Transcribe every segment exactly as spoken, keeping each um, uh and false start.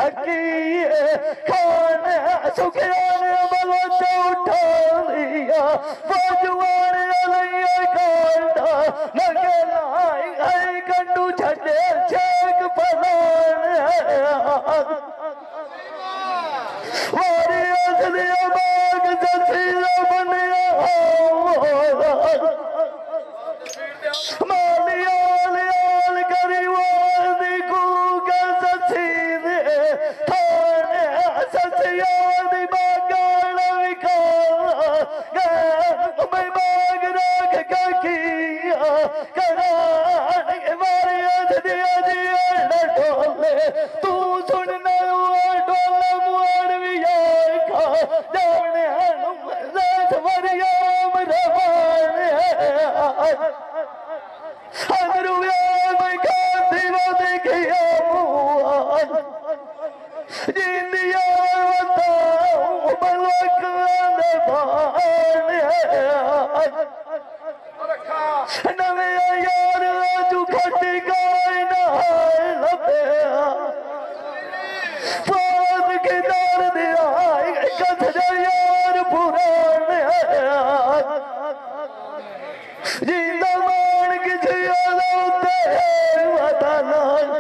थकी खान सुखियान बलवंत उठा लिया बाजुआन अलैया कांटा नगे लाई आई कंडू छड़े छेक पलान वारी असलिया बाग जसीला बनिया मालिया लियाल करी वादी कूगा ससीदे थाने ससिया दी बागान विकाला गैर मैं बाग राख का किया करान के मारी असलिया दिया न डोले तू सुनना हुआ डोले मुआर विया खा जाने हनुम राज मरियाम रवान हजरुया मैं कांती वो देखिया मुआन जिंदिया बताऊं बलवक अंदबान नवे यार आजू खटी गाय नहाए लपे पाद के दार दिया कथ जा यार पुरान जिंदा मान किसी आदौते वतन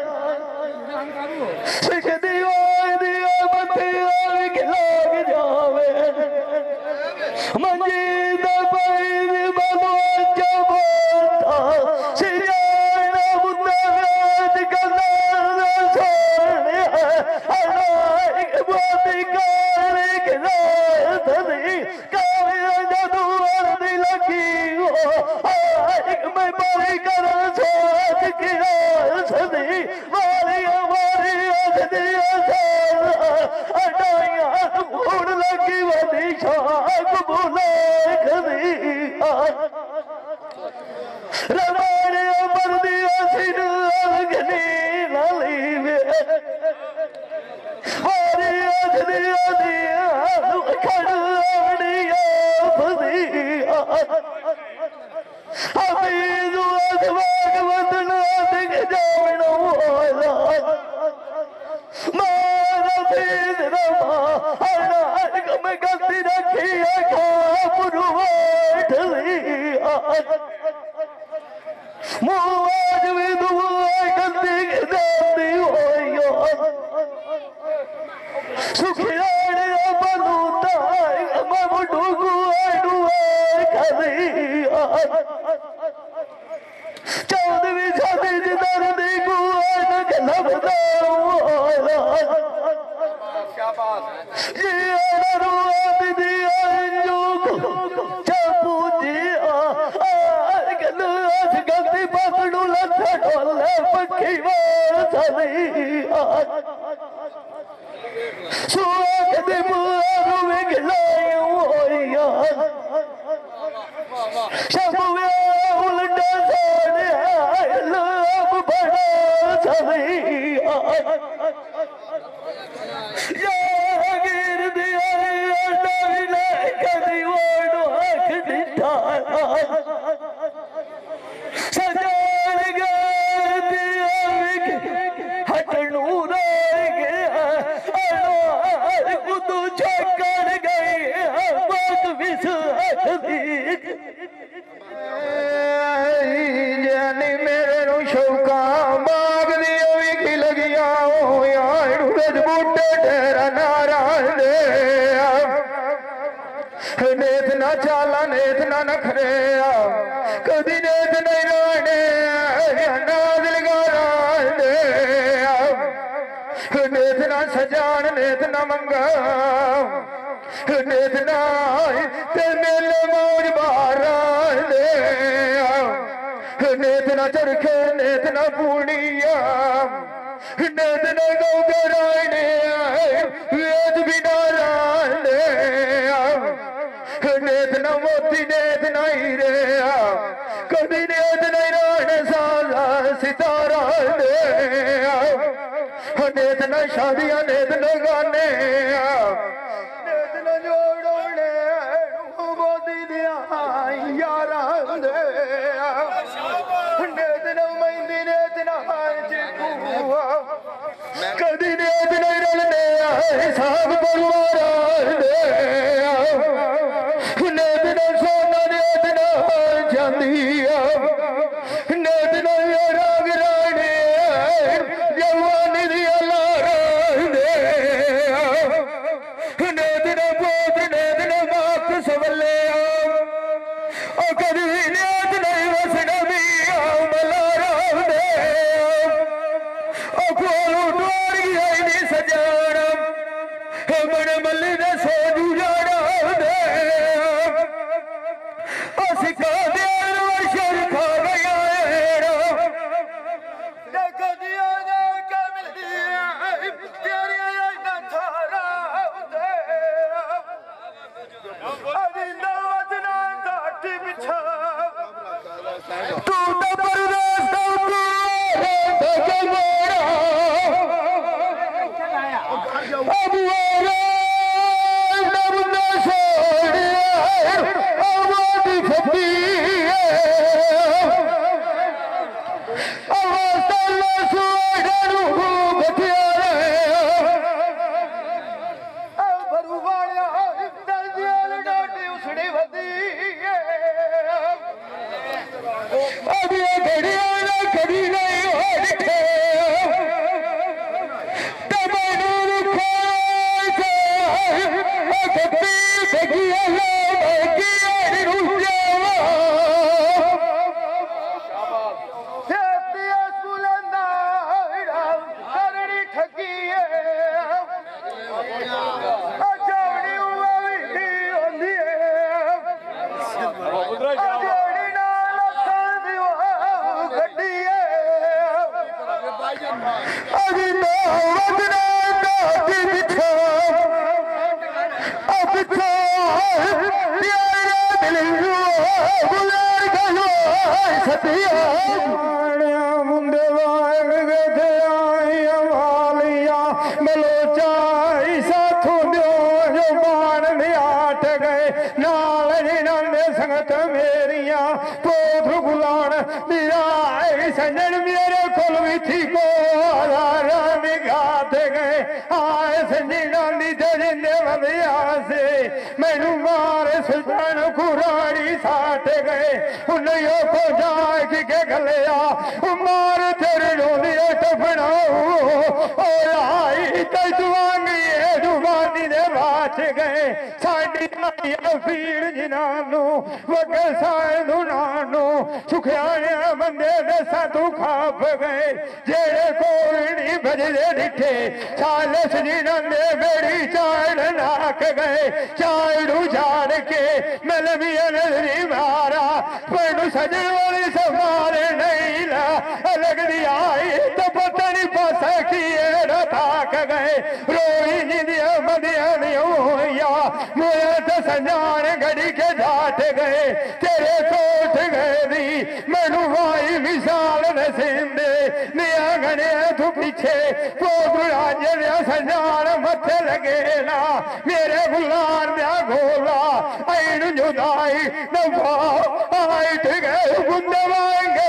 सिख दीवार दिया बतिया विखलाग जावे मंजीद पैद बलवंत बोलता सियाना बुद्धा व्याज कनार सोने अनाई बोती कारी किनार धनी काव्य जदू अर्दी लगी हो मैं बड़ी कर सोच किया सदी वाली हमारी असदी अटाइया उड़ लगी वदी शाख बुला खदी रवाने पर दिया सिर अगनी लाली में वाली असदी दिया खड़ावड़िया फदिया हमीद अजवाग वदना दिख जावनो मारा बीद रमा हनाक में गलती रखी खा पुरवाट लिया मुआज भी दुआ गलती गलती होयो सुखियाने बलूता मैं मुडुगु डुआ खदिया चौदहवीं शादी जिधर दी गुआन के लबदा ये रुआ दी अंजू चापू जिया गलत गलती पकड़ू लथा डोले पक्की वार सदिया सुआग दी मुआरू विखलायूं होइया शबुया उल्टा सोने लब बड़ा सदिया या गिर दिया डाले कदी ओडो आँख दिठा सजान गार दिया विख हटनू रह गया अनार कुदू छकड़ गई बात विस हदी जानी मेरे नु शौका बाग दिया विख लगिया ओ यार रज बूटे ढेरा नाराज दे नेत ना चाला नेत ना नखरे कदी नेत नहीं राने नाज लगाराज दे नेत ना सजान नेत ना मंगा नेत ना ते मेले मौज बाराज दे नेत ना चरखे नेत ना पूनिया नेत ना गौ कराने वेद बिना राने नेत ना मोती नेत ना हीरे कभी नेत नहीं राने साजा सितारा दे नेत ना शादियां नेत ना गाने नेत ना जोड़ोने मोदी दिया यारा दे नेत ना महिंदी नेत ना कदी नेत नहीं साग परिवार दे ने दिन सोना ने दिन चांदी ने दिन राग राणे जवानी दिया लार दे ने दिन पोत ने दिन वक्त सवले कभी न्याज नहीं वसना भी मलारा दे खोलू द्वार गई सजाना बड़ मल्ली ने सोजू जाना दे सिखा दे वर्षर खा गया तू तो परदेस सजन मेरे कोल भी थी को गाते गए आए सजना जिंदे वधिया से मैनू मारे सुल्तान कुरानी साठ गए उन्हें को जाके के गलिया मार तेरे रोली टफनाऊ आई तजुआंगी जुबानी दे बाच गए साडी पीड़ जिनानू वगे साए दुनानू सुखियाने बंदे दे साधु खाप गए जेड़े कोल नहीं भजदे डिठे चालीस जिना दे बेड़ी चाड़ नाक गए चाड़ू झाड़ के मलमिया नजरी मारा पैनू सजन वाली संभाले नहीं ला लगदी आई तो पता नहीं पासा की थाक गए रोई जिंदिया मदिया मोया तो संजान घड़ी के जाट गए तेरे कोठ गए दी मैनू भाई मिसाल नसींदे निया गने तू पीछे पोगराज दिया संजान मथे लगे ना मेरे गुलार दिया गोला ऐन जुदाई नफा आई गए बुंदे वांगे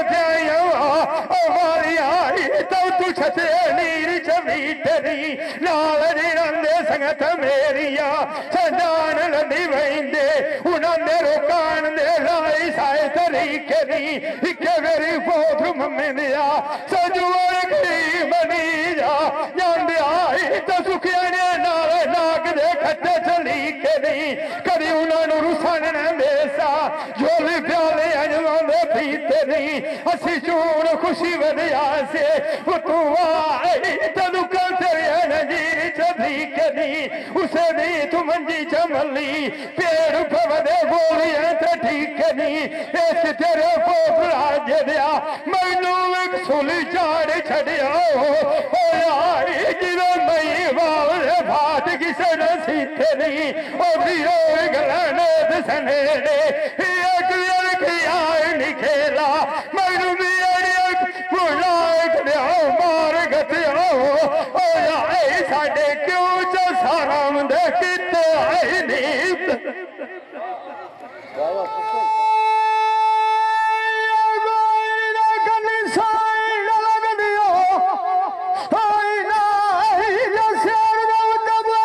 हमारी आई तो तू छते नीर चवी तेरी नाल रंदे संगत मेरिया संजान नदी वहींदे उन्होंने रोकान दे लाई साए तरीके दी इके मेरी पोथ मम्मी दिया सजुवर की बनी जा जांदे आई तो सुखिया ने नाल नाग दे खट्टे चली के दी कभी उन्होंने रुसन न देसा जो भी प्याले अजवा दे पीते नहीं असी चूर खुशी वधिया से तू आई तनु कल तेरे नजीर चधी के दी उसे दी तू मंजी चमली पेड़ पवदे बोलिया तो ठीक नहीं इस तेरे पोप राज दिया मैनू एक सुली चाड़ छड़िया आई जिवे मई बाल भाट किसे न सीते नहीं गलाने सनेरे एक आए नहीं खेला मैनू भी मार गतिया साडे क्यों च सारा दे किते आई नहीं लगदियो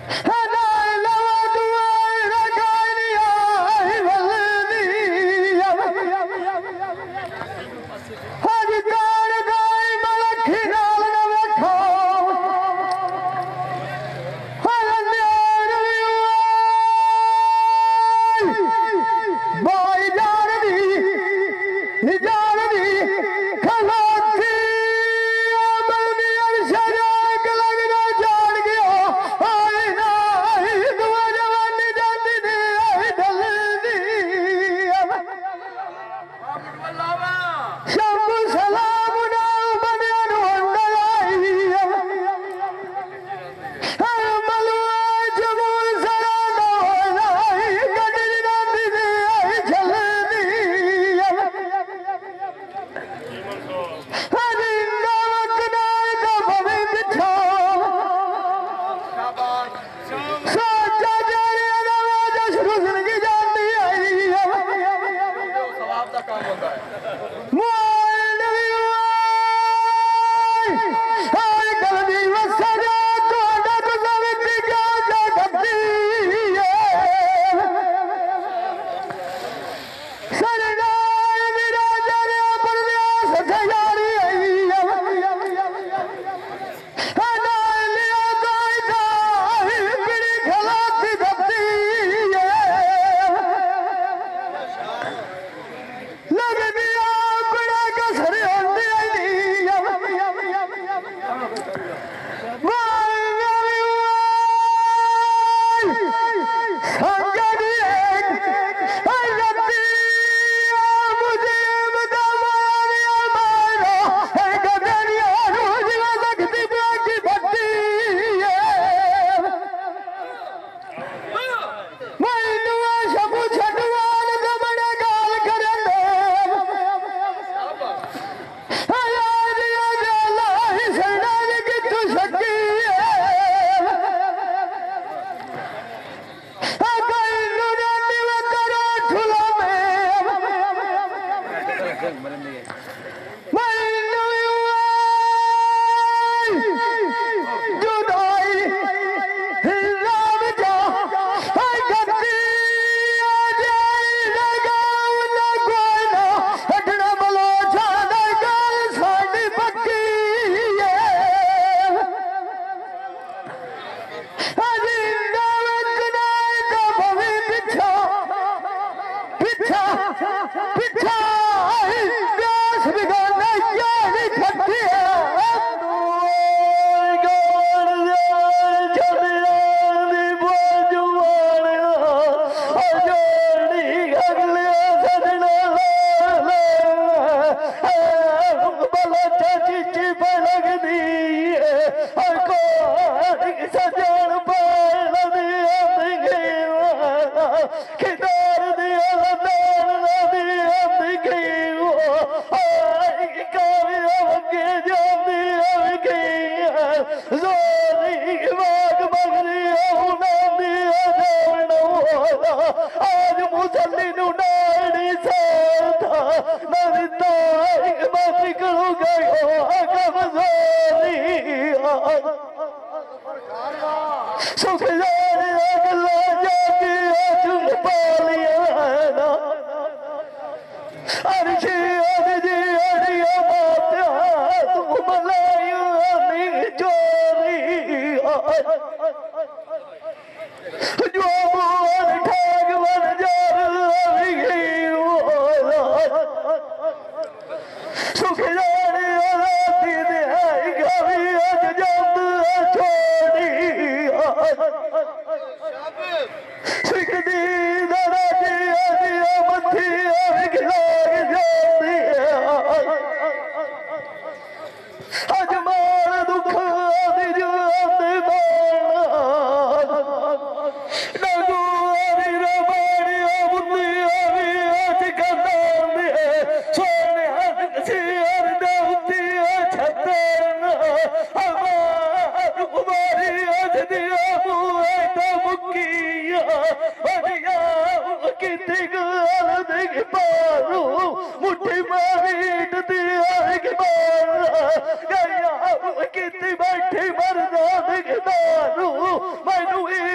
बैठे मर जाने के दारू मैनू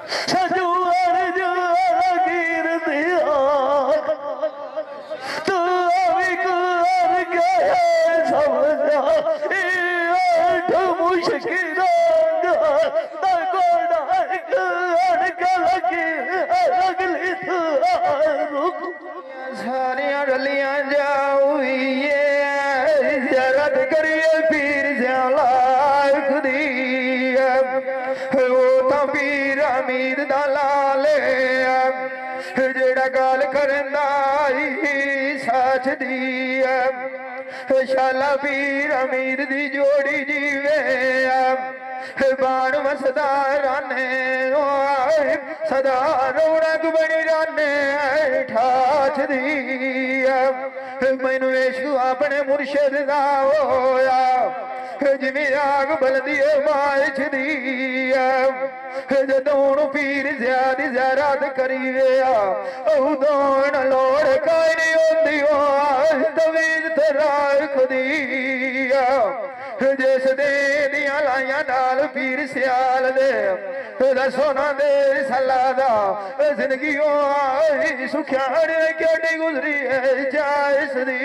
सजू अर्जू गिर दिया तू अभी कर के समझा ये मुश्किल अगली सारिया डलियां जाऊए जरद करिए पीर लाख दी वो तो पीर अमीर दा लाले जेड़ा गाल करंदा सच दी शाला पीर अमीर दी जोड़ी जीवे बाण वसदा राने सदा रौनक बनी राने ठाछ दी मैनू इश्क अपने मुर्शद दा होया जिमें आग बलदी माच दी जदों पीर ज्यादा ज़रात करी गया उदों लोड़ कोई नहीं होती तवीज तेरा खुदी जिस दे दिया लाइया नाल पीर सियाल दे सोना दे सलादा जिंदगी सुखिया क्यों गुजरी है जायस दी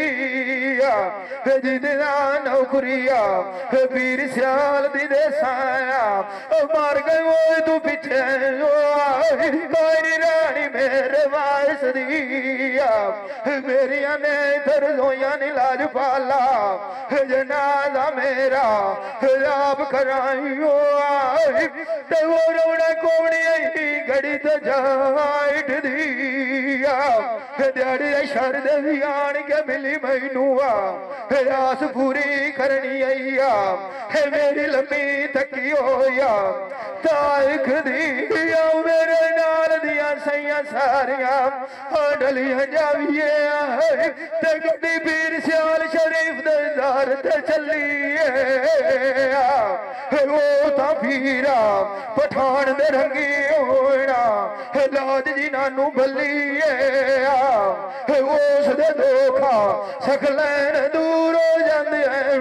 जिदा नौकरिया पीर सियाल दी दे साया मार गए वो तू पीछे कोई रानी मेरे वायस दी मेरिया ने इधर रोया नी लाज पाला जनाजा मेरा आप कराइयो ते वो रोना कोवनी आई घड़ी तो जाट दिया दिहाड़ी शरद भी आन के मिली मैनू आस पूरी करनी आई मेरी लम्मी थकी होया तारीख दिया मेरे नाल दिया सैया सारिया डलियां जाविए ते गड्डी पीर सियाल शरीफ दे दर ते चलिए वो ता पीरा पठान दे रंगी होना लाज जी नानू बलिए उस दे धोखा सकलैन दूर हो जाते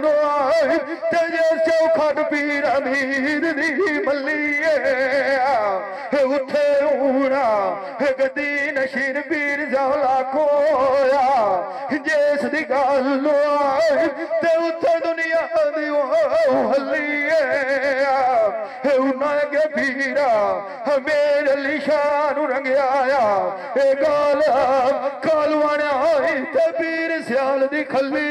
चौखट पीर अमीर दी मलिए उठे ऊना गद्दी नशीर पीर जौला खोया जिस दी गल ते उथे दुनिया दी हलिए उन्हें के पीरा मेरे लिशान रंगया ए गाल कालवाने ते पीर सियाल दी खली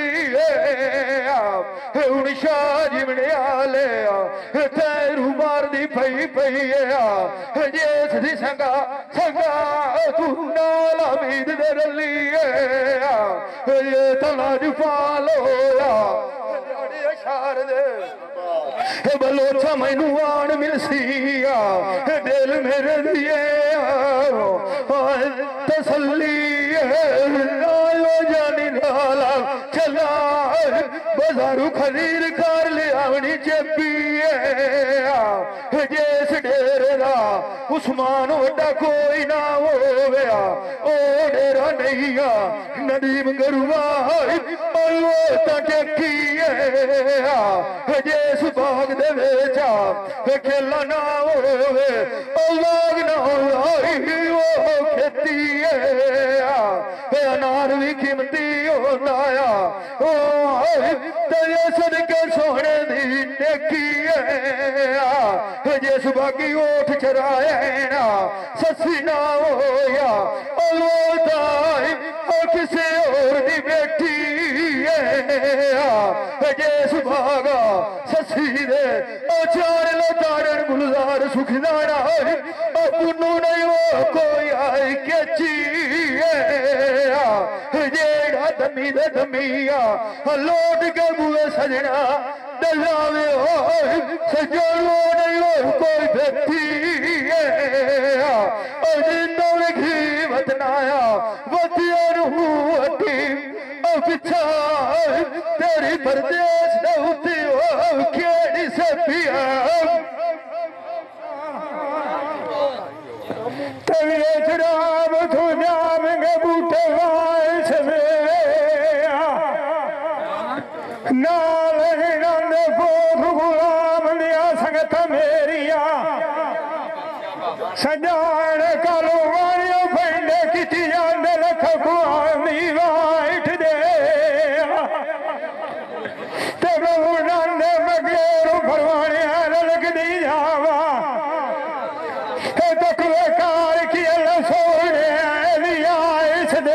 हूं शाह जिमने आले तैरू मार दी पई पई जेस दी संगा संगा तू नाल अमीद दे रलिए ये तलाज पालो शार दे बलोचा मैनू आन मिलसिया दिल मेरे दिए तसल्ली आयो जानी नाला चला बाजारू खरीद कर लियावनी चेपीए जिस डेरे दा उस्मान वड्डा कोई ना होया ओ डेरा नहीं नदीम गरुआ टेकीए जिस बाग दे बेचा खेला ना होवे बाग ना हो खेती अनार भी कीमती होता सदके सोने दी नेकी जिस बागी ओठ चराया ससी ना होया किसी और दी बेटी जिस बागा ससी दे चार लो तारण गुलजार सुखदारा पुनू नहीं वो कोई आई केची जेड़ा दमी दे दमिया लोट के बुए सजना दलावे हो सजनो नहीं हो कोई व्यक्ति जिंदो लिखी बतनाया बतिया रूटी पिछा तेरी परदेश नौती हो खेड़ी से पिया तविए चढ़ाव तू जावेंगे बूटे वाइस में नाल हिरन बोध गुलाम दिया संगत मेरिया सजान कालो वालियों पेंडे किती जांदे लख कुआमी वाइट दे ते बहुनां दे मगेरू भरवाने लग दी जावा हे तकवे कार की अल्लाह सोने लिया इस दे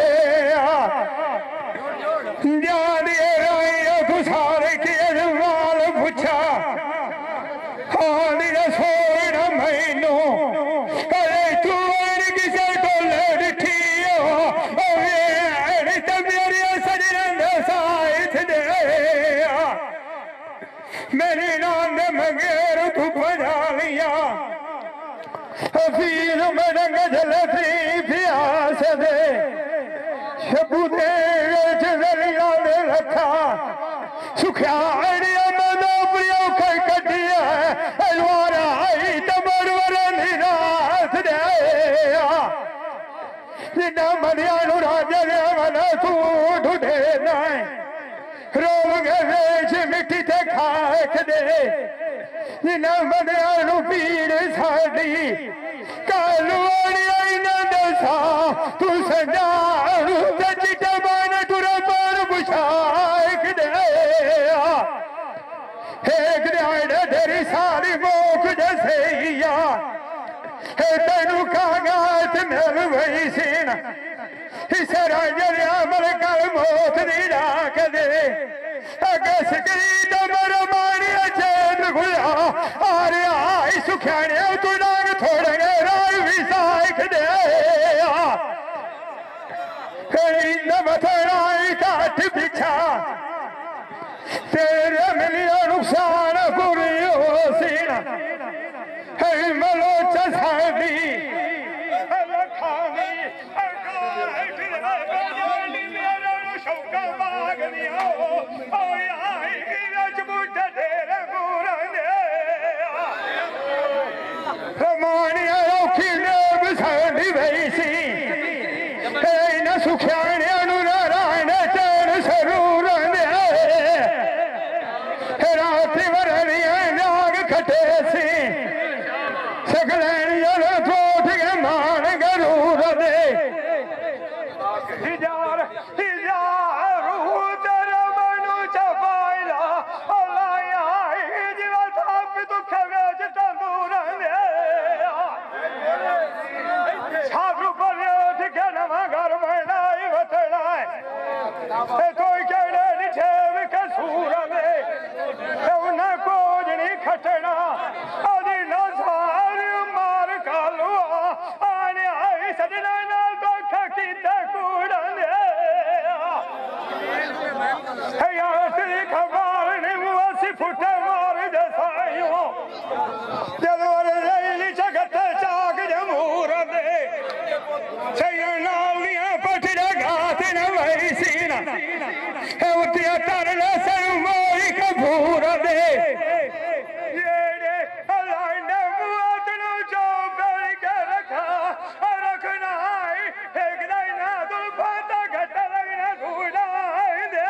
जान ये राई गुसार की अजमाल पुछा हाँ नी सोना मैनू अरे तू किसे टोले डिठी मेरी सजन साइथ दे मेरी नाम ने मंगेर तू बजा लिया हफीज में रंग जलती प्यास दे शबू दे जलिया दे रखा सुखिया आड़िया मनो प्रियो कर कटिया अलवारा आई तमरवर निराश दे जिन्ना मरियानु राजा ने मना तू ढूंढे नाय रोम गवेश मिट्टी ते खाक दे जिन्ना मरियानु पीड़ साड़ी कालवाड़ी आई न दसा तू सजारू चिटे बन टुर पर बुशाक दे एक दे तेरी सारी मोख जैसे तेनू कागज मिल गई सीन इस राजर अमल कर मौत दी डाक दे अगे सिकरी दमर मारी चेत खुला आ रहा सुख्याने तू डांग थोड़े राय भी साइक दे मथराई काट पिछा तेरे मिलिया नुकसान पूरी हो सीना है मलोच सादी लखानी शौका बाग दिया ओ आई रजबूत तेरे मूरने रमानिया औखी नेब सादी वैसी है न सुख्याने अनुरारायण चैन सरूर ने राति वरनिया नाग खटे सी सकलैन जल थोट के मान गरूर दे हिजार हिजार रूदर मनु चपाइला अलाया जीवा थाप दुख वेज तंदूर दे छाबरू पर उठ के नवा घर बनाई वतड़ा है कोई केड़े निछेव के सूर में उन्हें कोजनी खटना अदी ना सारी मार कालुआ आने आई सजना ना दुख कीते कूड़न है यार तेरी खबर ने मुआसी फुटे मार जसाइयों जदवर रैली जगत जाग जमूर दे सैयना लिया पटड़ा घात न वैसीना है उतिया तरल सर मोई कबूर दे ये लाने मुआतनु जो बेल के रखा रखना एक ना दुल फाता घट लगना ढूंढा दे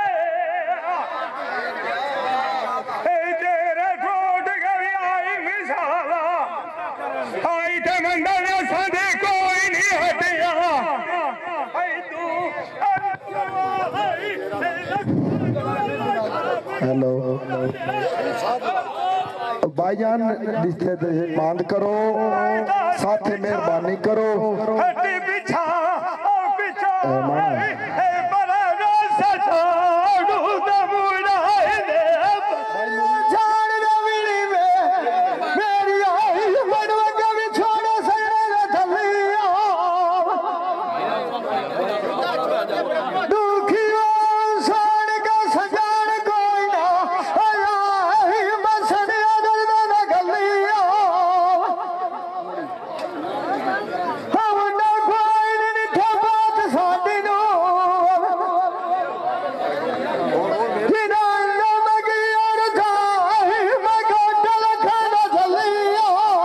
तेरे छोट गई आई मिसाला आई ते मंडल सदे कोई नहीं हटिया आई तू हेलो भाईजान रिश्ते मांग करो साथ मेहरबानी करो हटी पीछा ओ पीछा ए बड़ा रस छोड़ू दमुड़ा दे जान रविली में मेरी आई मनवा कभी छोड़ो सैरा थलिया दुखियों साड़ का सजान कोई ना आई बसनिया दर्द न गलिया हम ना कोई नहीं ठबात साडी नो बिना नमक और जाई मैं गोडल खाना चलिया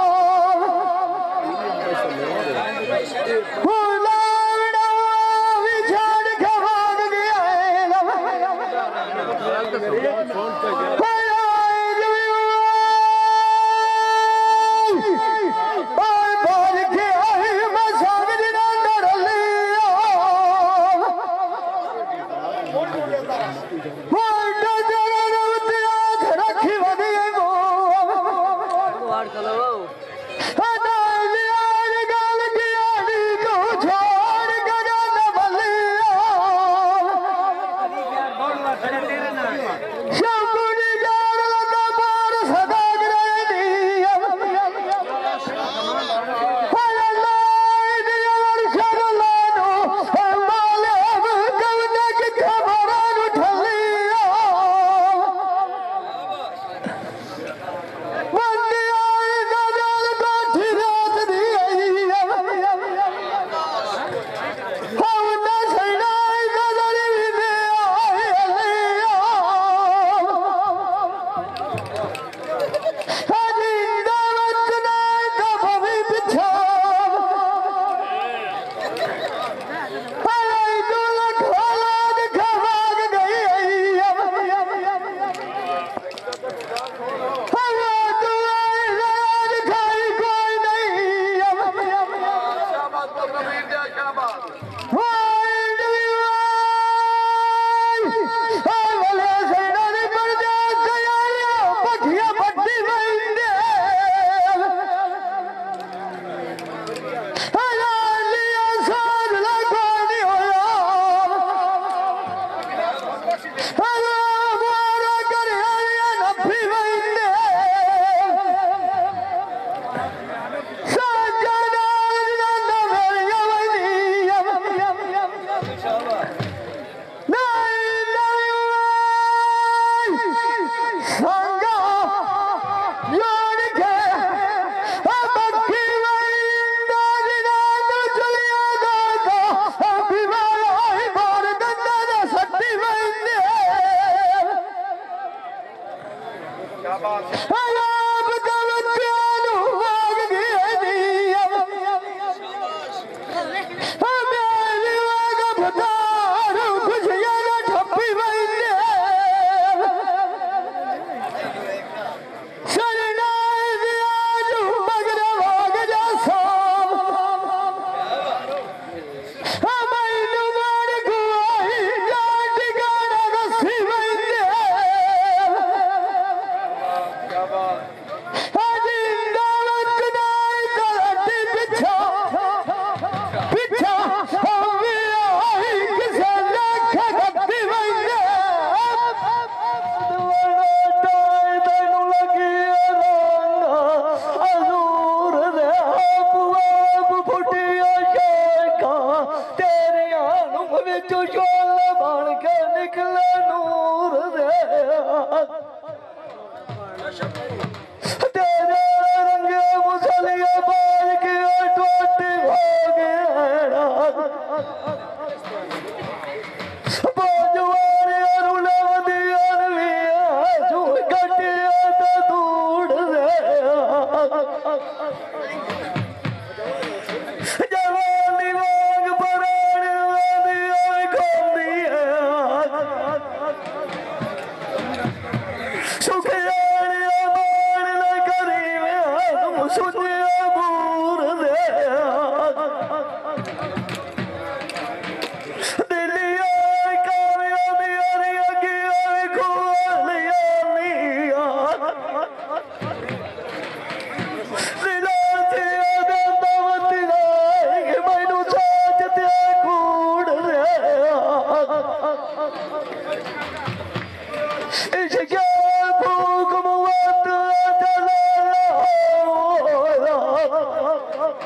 हुलावड़ा विछाड़ के भाग गया है हाय आई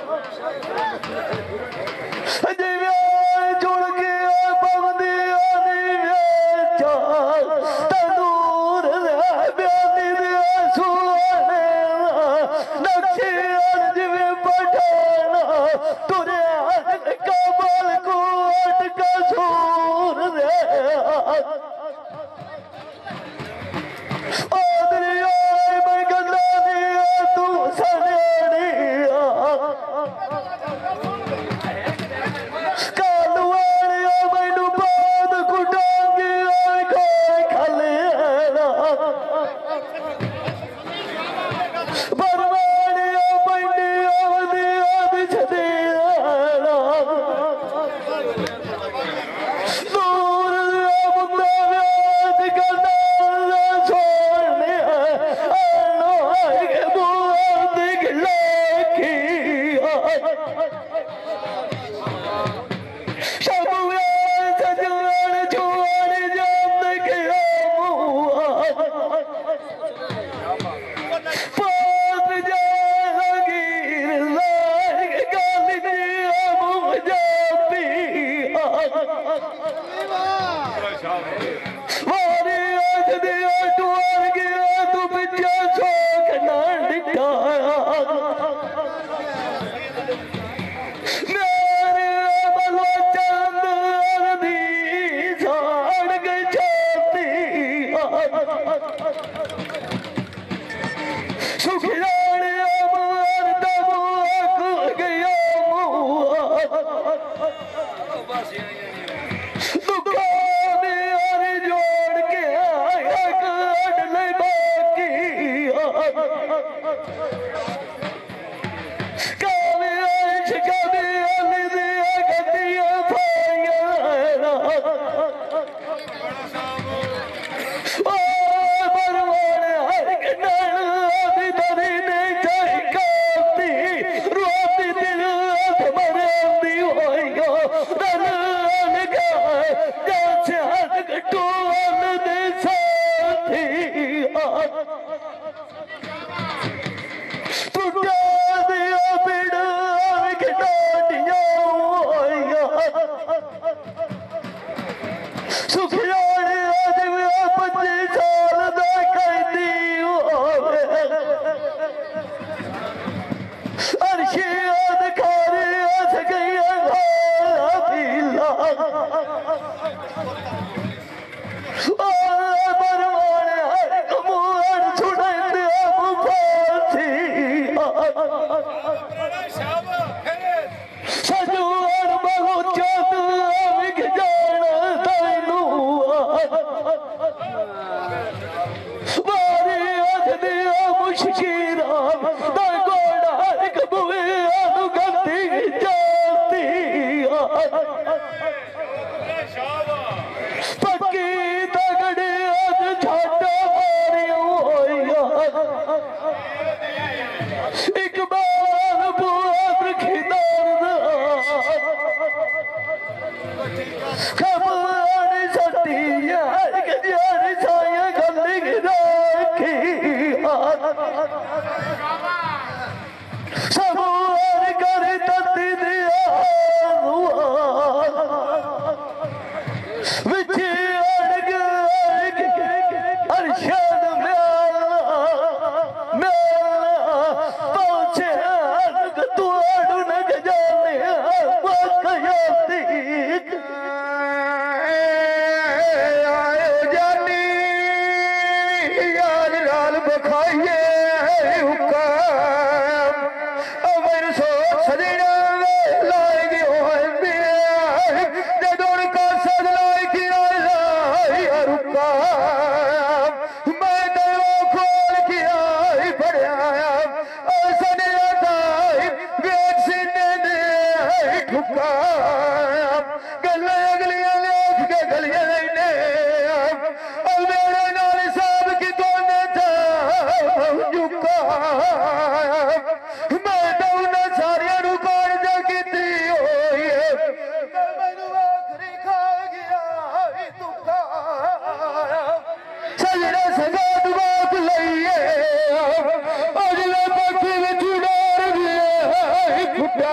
Good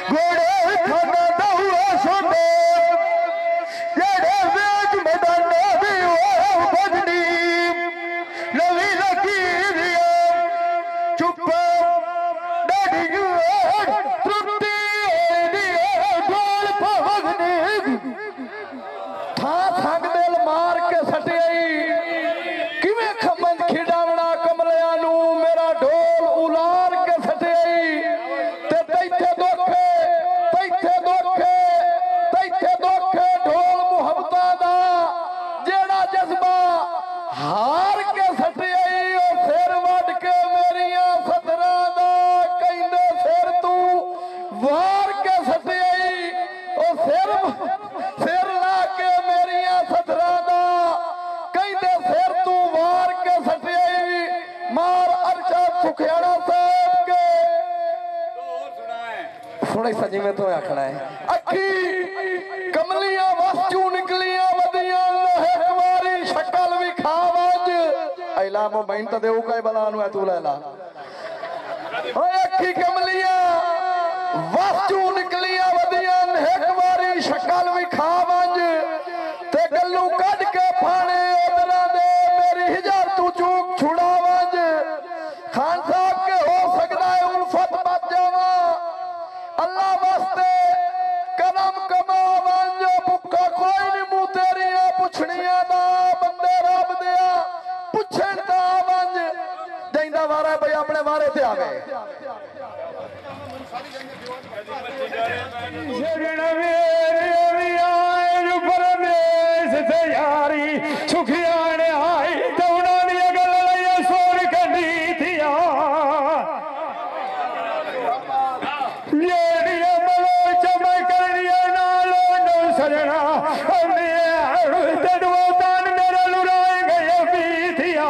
घोड़े खाना दहुआ सोने जेड़े वेच मैदाना भी वो भजनी नवी लगी दिया चुप डड़ी तृप्ति दिया ढोल भजनी था थक दिल मार के सटियाई किवें खमंज खिडावना कमलिया नू मेरा ढोल उलार के सटियाई ते तैथे दोखे तैथे दोखे तैथे दोखे ढोल मुहब्बतां दा जेड़ा जज्बा हार के सटियाई ओ सिर वड के मेरियां सतरां दा कहंदे सिर तू वार के सटियाई ओ सिर सिर ला के मेरियां सतरां दा कहंदे सिर तू वार के सटियाई मार अर्चा सुखियाड़ा साहब के सुने सजी में तो आखना है अखी कमलियां वस्चू निकलियां वदियां एक बारी शक्ल भी खावज ऐला मो बहन तो देऊ कई बला नु तू ले ला ओए अखी कमलियां वस्चू निकलियां वदियां एक बारी शक्ल भी खावज ते गल्लू कढ के फाने उदरा दे मेरी हिजार तू चूक छुड़ावज खान साहब के हो सकदा है उल्फत बच जावा अल्लाह वास्ते कदम कमावन जो भुक्खा कोई नहीं मुंह तेरिया पुछड़ियां दा बंदे रब दिया पुछण दा वंज जैंदा वारा भाई अपने वारे ते आ गए शरण मेरे भी आए जो परमेश से यारी सुखिया ने आई तो उन्होंने गल लई सोर कदी थिया जेड़िया मलो चमकड़िया नालो नो सजना तेनू दान मेरे लुराए गए भी थिया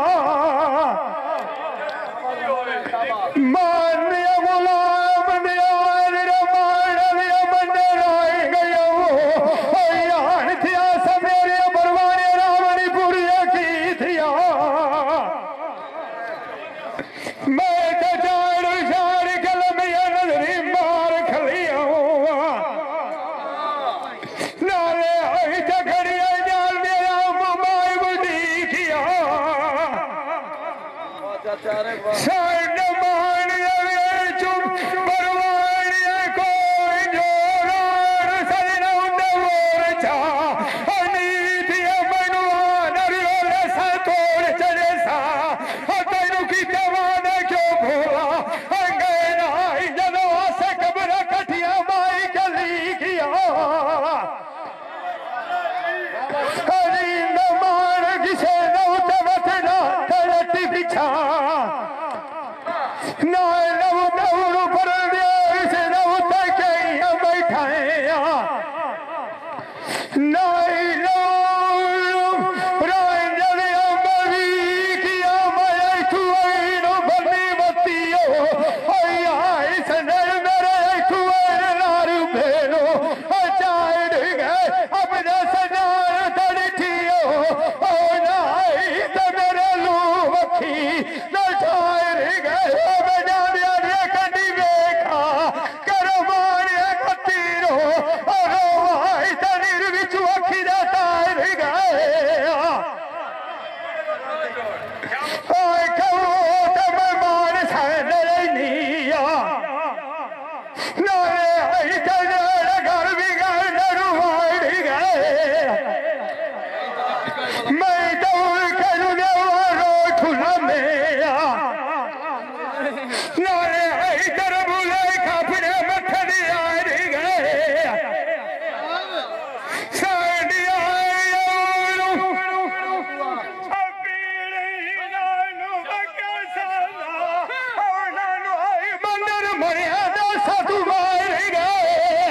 मान दिया गुलाम दिया रे मान दिया बंदे राए गए वो यान थिया समेरे बरवाने रावणी पुरिया की थिया मैं तो जाड़ शार कलमिया नजरी मार खलिया नाले आई झगड़िया जाल मेरा मुमाई बुढ़ी किया साइड मान लगे चुप परवानिया कोई जोरार सजना उन्नवर छा अनीति मनुआ नरियल सा तोड़ चढ़े सा तेनू की जवान क्यों भोला अंगेना जदों से कब्र कठिया माई गली किया अरिंद मान किसे नौत वतना करटी बिछा ना नव नवरू पर दिया से नौत कहीं बैठाया नाई नवरू रांजलिया मरी किया मैं कुएनो बनी बतियो ओया इस नर मेरे कुएन नारू भेनो चाड़ गए अपने सजार तड़ठियो ओ नाई तो मेरे लू मखी न ठार गए बजा दिया कटी देखा करो मारिया कतीरो और वाई तनीर विच अखी दा तार गए ओए कहो तब मान सन रनिया नारे आई तजड़ घर भी घर नरुवाड़ गए मैं दौड़ करू देवारो ठुला मेया नारे आई तर बुले खापड़े मथनी आड़ गए साडिया मंदिर मरिया साधु मार गए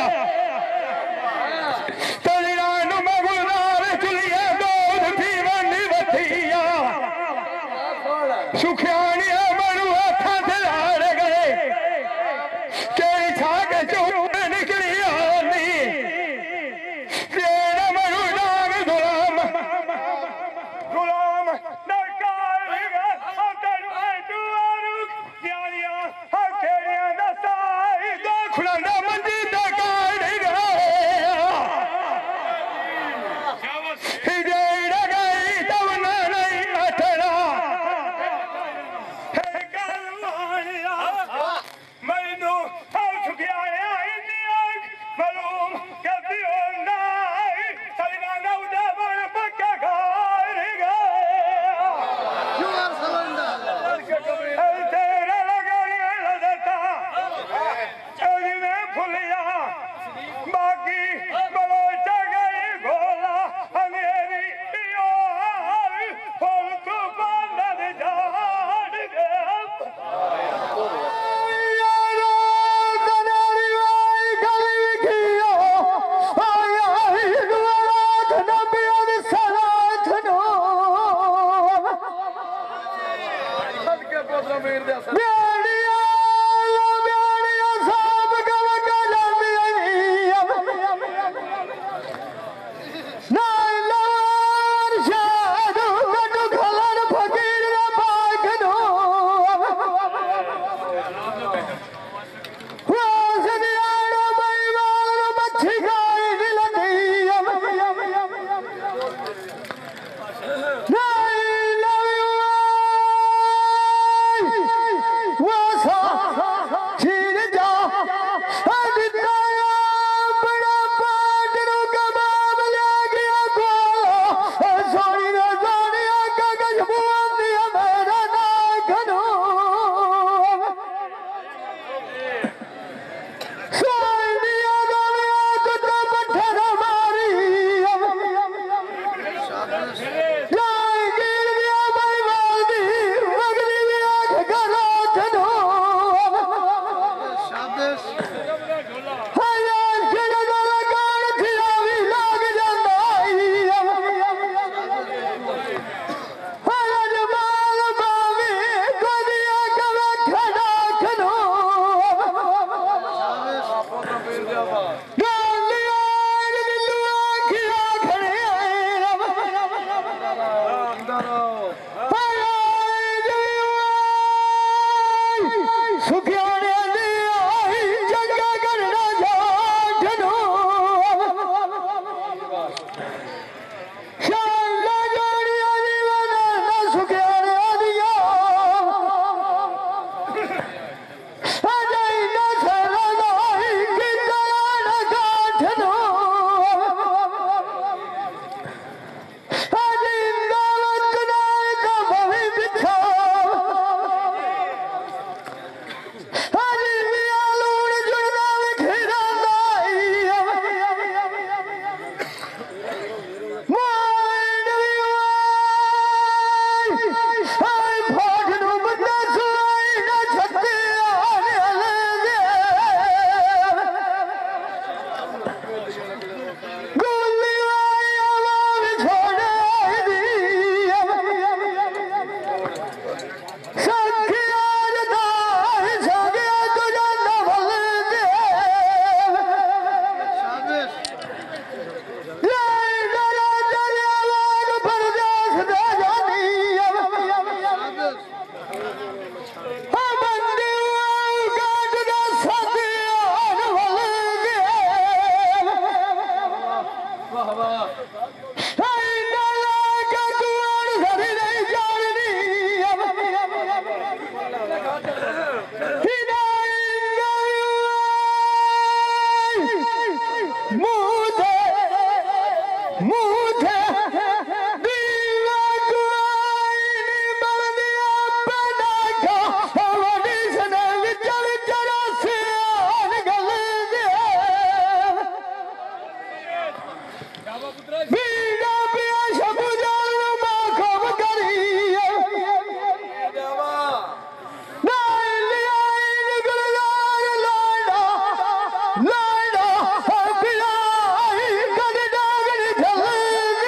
लाड़ा पिलाई कद डागनी चली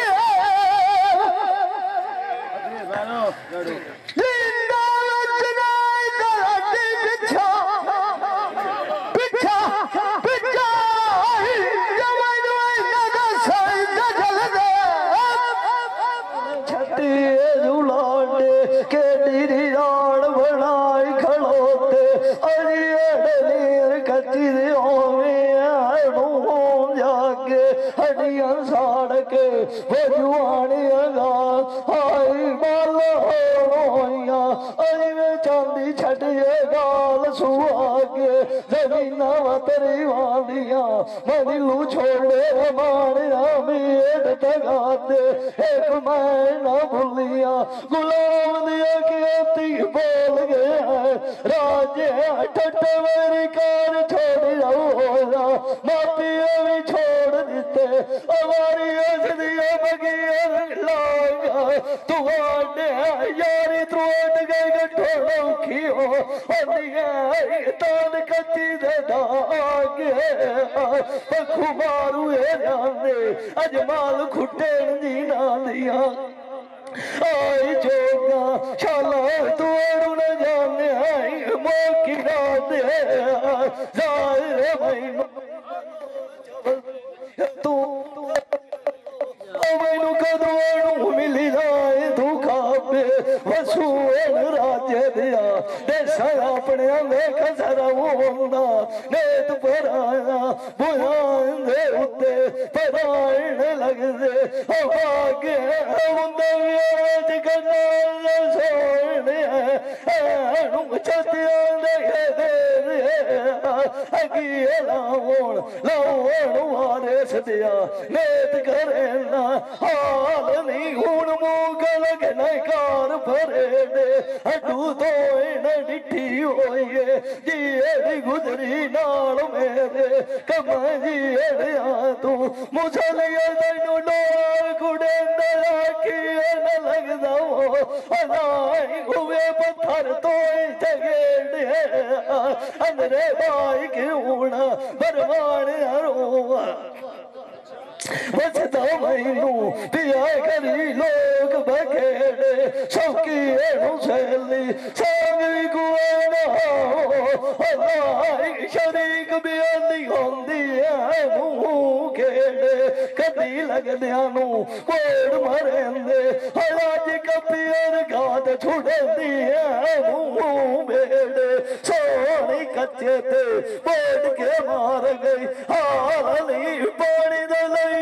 जिंदा लचनाई दलाटी पिछा पिछा पिछा जमाई दुआई नदा साई दजल दे छठी झूलाने के डीरी राड़ बनाई खड़ोते अरे अड़नीर कच्ची दे होवे आड़ू जाके हड्डियां साड़ के बजुआनियां गा हाय बाल होइया अरे वे चांदी छटिए गाल सुहा के जमीना वतरी वालियां मदिलू छोड़े मारिया मेट तगाते एक मैं ना भूलिया गुलाम दिया की बोल गया राजे ठट मेरी कार छोड़ जाओ मापिया भी छोड़ देते हमारी असदिया बगिया लागा तू आने यारी तू अट गई गठोड़ों की हो तान कच्ची दे दागे पखू मारू है जाने अजमाल खुटे जी ना दिया आई जोगा शाला तोड़ू न जाने आई मोकी ना दे जाए भाई तू मैनू कदू मिली जाए तू खापे वसूल राजे दिया देसा अपने लेख सरा होंदा नेत पराया बुझान दे उत्ते परायण लगदे आगे हुंदा व्याज करना सोने एनु छतियां दे दे अगी लावण लावण वारे सदिया नेत करेना हाल नहीं हूं मूगल नहीं कार भरे दे हटू तो न डिठी होइए जी गुजरी नाल मेरे कम जी तू मुसलिया तैनू डोर कुड़े की न लगदा अनाई हुए पत्थर तो चगेड़े अंदरे भाई क्यों न बरवान रोवा बचता मैनू पिया करी लोग बखेड़े सौकी सैली सांगरी गुआना शरीक बयानी होंदी है मुंह खेड़े कदी लगदियां नू कोड़ मरेंदे अज कपियर गाद छुड़दी है मुंह बेड़े सोनी कच्चे ते बोल के मार गई हाल नहीं पानी दा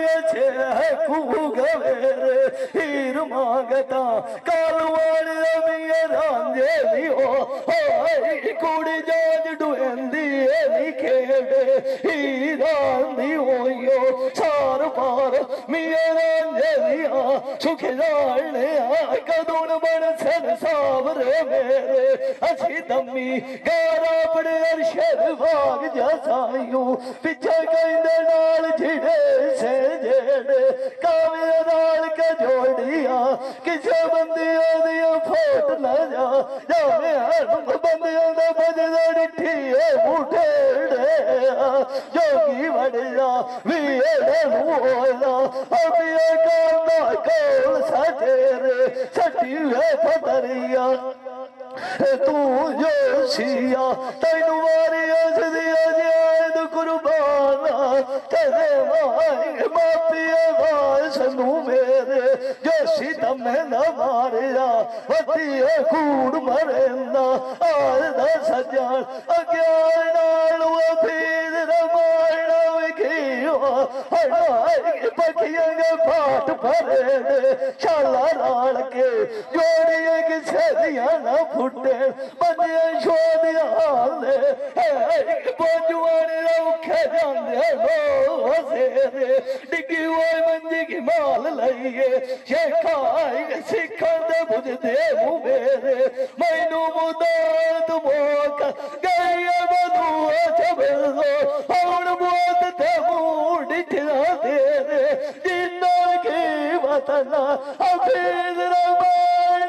हीर मांगता कालवाड़ी रमिया रांझे लियो कुड़ी जाज डुएंदी नी खेड़े हीरांदी होइयो सार पार मिया रांझे लिया सुख जाने कदून बन सन सावरे मेरे असी दमी गारा अपने अरशद भाग जसाइयो पिछे कहंदे नाल छिड़े से जेड़े कावे नाल के जोड़िया किसे बंदियों दिया फोट न जा जावे बंदियों दा बजदा डिठी मुठेड़े जोगी वड़िया वीड़े नूला अबिया कांदा कोल सटेरे सटी वे पतरिया तू जो सिया तैनू मारी असदिया जाद कुर्बाना तेरे माई मापिया भाई सनू मेरे जो सितम न मारिया वतिया कूड़ मरेंदा आदा सजान अज्ञान नालू अफीद रमायणा विखियो हड़ाई पखियां के फाट भरे दे शाला राल के जोड़िए किसे दिया ना फुटे बंदिया छोदिया हाले बोजुआने औखे जांदे लो हसेरे डिगी हुए मंजी की माल लइए शेखाई सिखा दे बुझदे मुँह मेरे मैनू मुदात मोक गई बधुआ छबल दो हूं बोत ते मुँह डिठा तेरे जिन्ना की वतना अफीज रमायण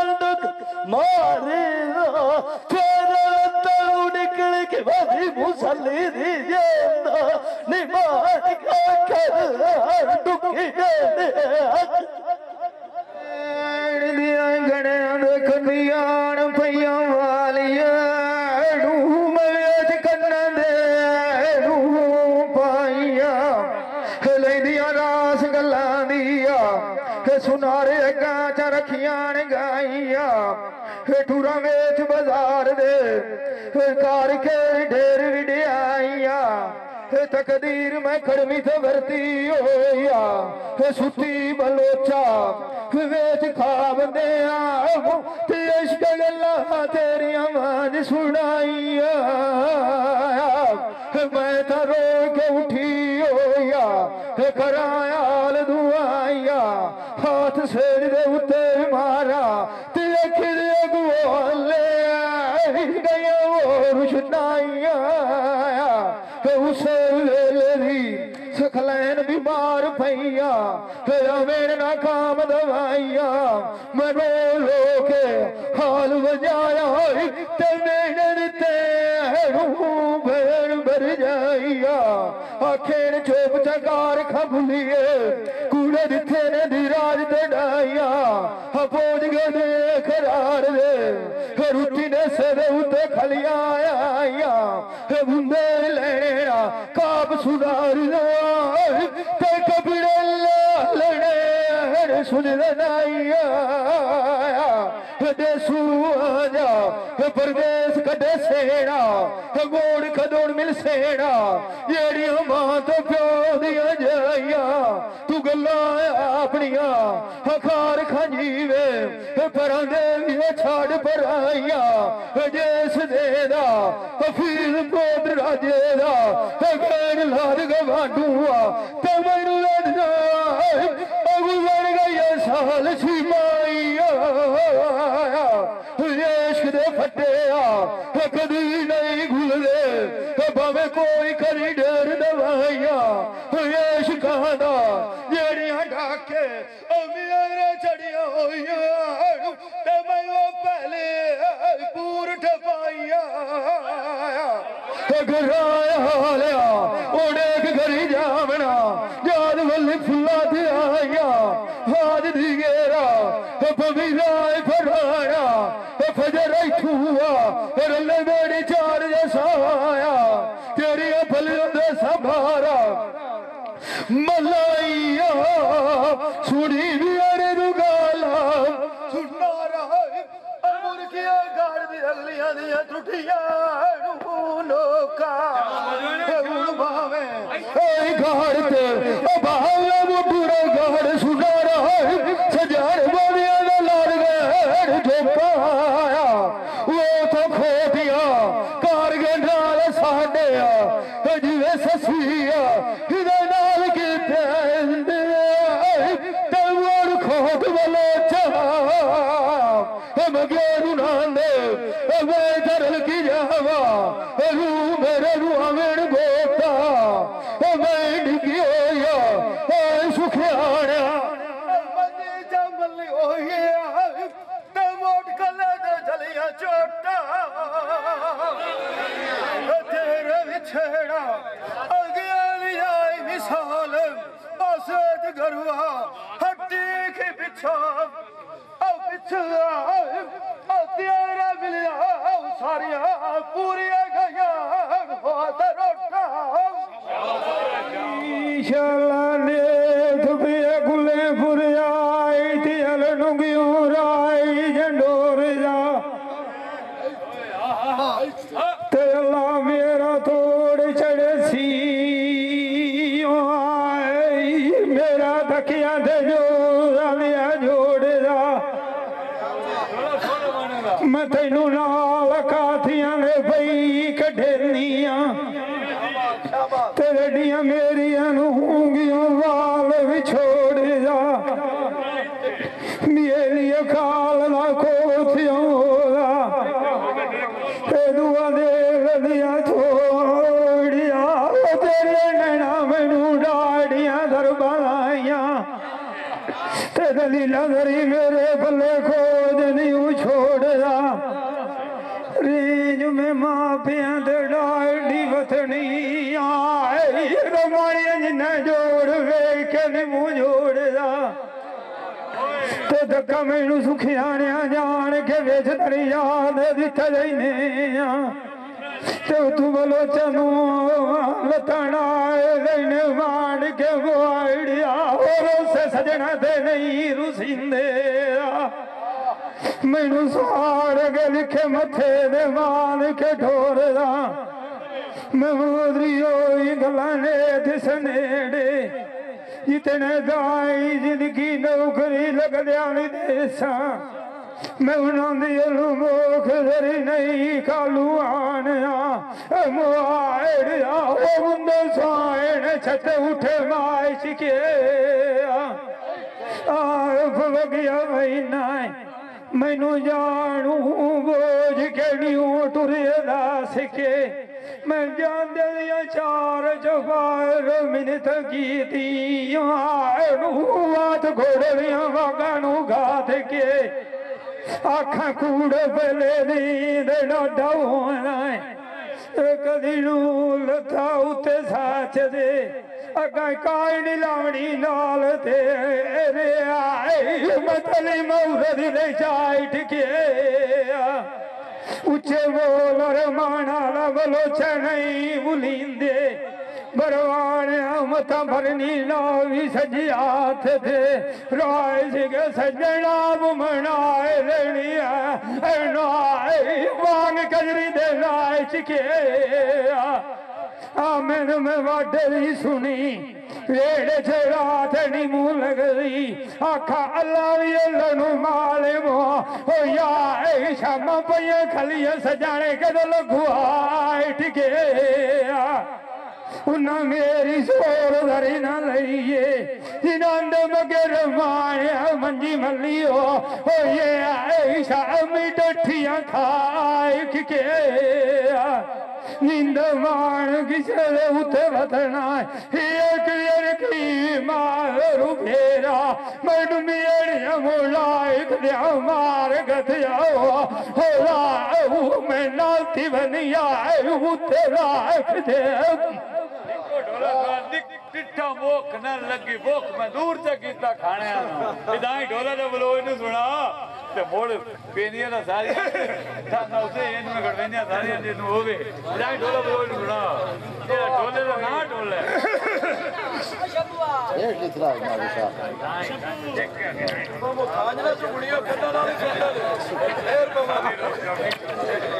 मारेगा फिर तू निकल के बाजी मुसा खाली दी जेंदा निभान का कर दुखी दे दिया गणिया दे कन्यान पईयां वालियां ढूमेच कन्नां दे ढूम पाईयां लैंदियां रास गल्लां दिया सुनारे अग्गां च रखियां ने गाइयां ठूरा वेच बाजार दे कार के ढेर विडियाइयां तकदीर में खड़मी ते भरती होया सुती बलोचा वेच खाब दे ते इश्क गल्लां तेरियां मान सुनाइया मैं तो रो के उठी होया कराया हाल दुआइया हाथ सेर दे उत्ते मारा ते अखिर अगुआले गया वो रुशनाइया उसे वेले दी सखलैन बीमार पईया मेरे ना काम दवाइया मैं रो रो के हाल बजाया ते मैंने दिते भेड़ भर जाइया आखेर चोप चकार खबलिए कूड़े दिथे ने धीराज ते डाइया पहुंच गए दे करार दे रुटी ने सदे उते खलिया आया बुंदे लेना काब सुधार ते कपड़े लड़े सुन नाइया देसू आजा परदेश कटे सेना गोड़ खदोड़ मिल सेना जेड़ी मां तो प्यो दिया जाइया तू गल्ला अपनिया हखार खंजीवे परांदे भी छाड़ पर आइया जेस देदा फील पोत राजे दा गैर लाद गवाडूआ ते मैनू लदना गुजर गई साल छिमाइया इश्क दे फटिया कदी नहीं घुलदे भावे कोई करी डर दवाइया इश्कां दा जेड़ियां डाके मेरे चढ़िया होइया ते मैं वो पहले पूर ठपाइया घराया लिया उड़ेक घरी जावना याद वल्ली फुल्ला ते आइया हाज दी गेरा पवीराय फराना फजर ठुआ रले मेरी चार जसाया तेरी फलियों दे संभारा मलाइया सुनी भी अरे रुगाला सुनना रहा मुर्गिया गाड़ दी अगलियां दियां टुटियां नोका भावे गाड़ ते भावे वो पूरा गाड़ सुना रहा सजार बोलिया ना लाल गैर ठोका वो तो खोटिया कारगे नाल साडे जिवे ससिया हिदे नाल कीते तलवार खोट बलोचा मगेरू नांदे मैं धरल की जावा रू मेरे रूआवेण गोता मैं डिगी होया सुखियाणा मजी जमली होया ते मोट कले दे जलिया चोटा तेरे विछड़ा अगियाली आई मिसाल बसत गरुआ हट्टी की पिछा पिछला तेरा मिलिया सारिया पूरिया गया रोटा शाला ने दुबिया गुले पुरिया तियल नुगियों राई झंडोर जा तेला मेरा तोड़ चढ़े सी मेरा तकिया दे जो लिया जोड़ जा मैं तेनू नाल काथियां ने पई कढेनिया तेरिया मेरिया नूंगियों वाल भी छोड़ जा मेरी अकाल ना कोथियों होगा दुआ दे गलियां छोड़िया तेरे नैना मैनू डाड़ियां दरबाइया ते दलीला दरी मेरे बल्ले खोज नहीं छोड़दा रेंज में मां पिया दे डाड़ी वतन नहीं मुंह जोड़दा ते धक्का मैनू सुखियाने जान के बेच दरिया दे दिता जाइने ते तू बोलो चनू लताना लेने मार के बोआड़िया और से सजना दे नहीं रुसिंदे मैनू साड़ के लिखे मथे दे मान के ठोरदा मैं मोदरियो गलाने दिस नेड़े जितने दाई जिंदगी नौकरी लग जानी देसा मैं उन्होंने मुख धरी नहीं कालू आने मुआड़िया वो मुंडे साइन छत उठे माए चिके आफ गया महीना मैनू जानू बोझ के न्यू टुरे दास के मैं जान दिया चार चौबार मिनट की थी बात घोड़िया वागू गाथ के आखा कूड़ पले नींद डाडा होना कदी नू लथा उत्ते साच दे अगा काई नी लावनी नाल तेरे आए मतली मौरद दे चाइट के उच्चे बोल माना बलोचा नहीं बुलिंदे बरवाने मथा भरनी नावी सजी हाथ थे राय सिगे सजना बुमनाए लेनी है नाय वांग कजरी दे नाय चिके आमेन में वाडरी सुनी रेड़े छेड़ा थे नी मुंह लग गई आखा अल्लाह भी लनु माले मो हो या शामा पये खलिए सजाने के दो लगुआए टिके उन्ना मेरी सोर धरी ना लइए जिनांद मगर माया मंजी मलियो हो ये ऐसा मिठियां खाए के नींद मान किसे उठे बतना एक की मारू फेरा मैडू मेरिया मोलाइक दिया मार गया हो राहू मैं नाती बनिया उठे राख दे टिट्ठा भूख न लगी भूख मैं दूर से कीता खाने इदाई ढोला ने बोलो इन्हें सुना ते मोड़ पेनिया ना सारी था ना उसे इन में गड़वेनिया सारी दिन हो गए इदाई ढोला बोलो इन्हें सुना ये ढोले का ना ढोले ये कितना हमारे साथ वो खाने से बुढ़िया खत्ता ना नहीं सुनता